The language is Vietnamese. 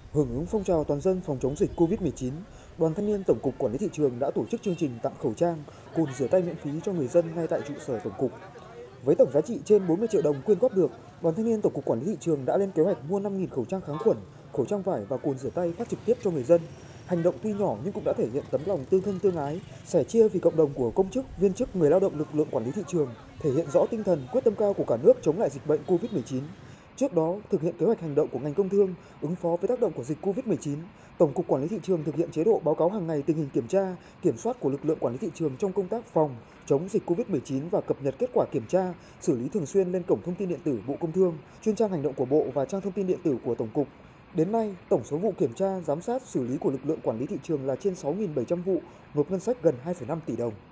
Hưởng ứng phong trào toàn dân phòng chống dịch Covid-19, Đoàn Thanh niên Tổng cục Quản lý thị trường đã tổ chức chương trình tặng khẩu trang, cồn rửa tay miễn phí cho người dân ngay tại trụ sở tổng cục. Với tổng giá trị trên 40 triệu đồng quyên góp được, Đoàn Thanh niên Tổng cục Quản lý thị trường đã lên kế hoạch mua 5.000 khẩu trang kháng khuẩn, khẩu trang vải và cồn rửa tay phát trực tiếp cho người dân. Hành động tuy nhỏ nhưng cũng đã thể hiện tấm lòng tương thân tương ái, sẻ chia vì cộng đồng của công chức, viên chức, người lao động lực lượng quản lý thị trường, thể hiện rõ tinh thần quyết tâm cao của cả nước chống lại dịch bệnh Covid-19. Trước đó, thực hiện kế hoạch hành động của ngành công thương ứng phó với tác động của dịch Covid-19, Tổng cục Quản lý thị trường thực hiện chế độ báo cáo hàng ngày tình hình kiểm tra, kiểm soát của lực lượng quản lý thị trường trong công tác phòng chống dịch Covid-19 và cập nhật kết quả kiểm tra, xử lý thường xuyên lên cổng thông tin điện tử Bộ Công Thương, chuyên trang hành động của Bộ và trang thông tin điện tử của Tổng cục. Đến nay, tổng số vụ kiểm tra, giám sát, xử lý của lực lượng quản lý thị trường là trên 6.700 vụ, nộp ngân sách gần 2,5 tỷ đồng.